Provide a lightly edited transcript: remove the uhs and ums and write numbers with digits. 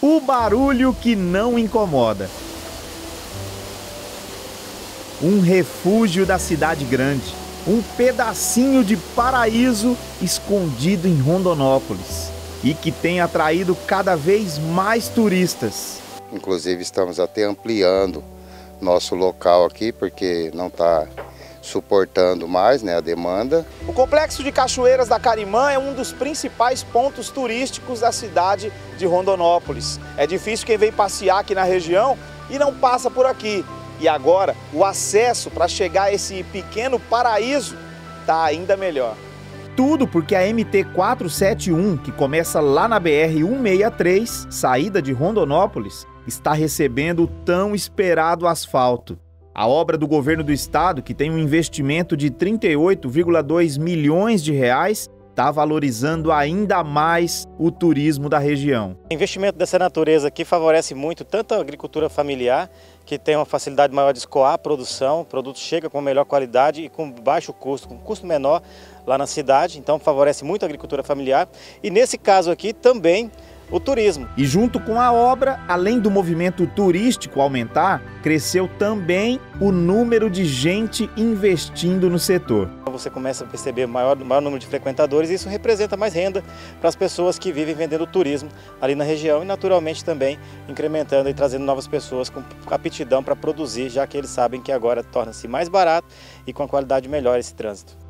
O barulho que não incomoda. Um refúgio da cidade grande. Um pedacinho de paraíso escondido em Rondonópolis. E que tem atraído cada vez mais turistas. Inclusive estamos até ampliando nosso local aqui, porque não está suportando mais, né, a demanda. O Complexo de Cachoeiras da Carimã é um dos principais pontos turísticos da cidade de Rondonópolis. É difícil quem vem passear aqui na região e não passa por aqui. E agora, o acesso para chegar a esse pequeno paraíso está ainda melhor. Tudo porque a MT-471, que começa lá na BR-163, saída de Rondonópolis, está recebendo o tão esperado asfalto. A obra do governo do estado, que tem um investimento de 38,2 milhões de reais, está valorizando ainda mais o turismo da região. O investimento dessa natureza aqui favorece muito tanto a agricultura familiar, que tem uma facilidade maior de escoar a produção, o produto chega com melhor qualidade e com baixo custo, com custo menor lá na cidade, então favorece muito a agricultura familiar. E nesse caso aqui também o turismo. E junto com a obra, além do movimento turístico aumentar, cresceu também o número de gente investindo no setor. Você começa a perceber maior número de frequentadores e isso representa mais renda para as pessoas que vivem vendendo turismo ali na região e naturalmente também incrementando e trazendo novas pessoas com aptidão para produzir, já que eles sabem que agora torna-se mais barato e com a qualidade melhor esse trânsito.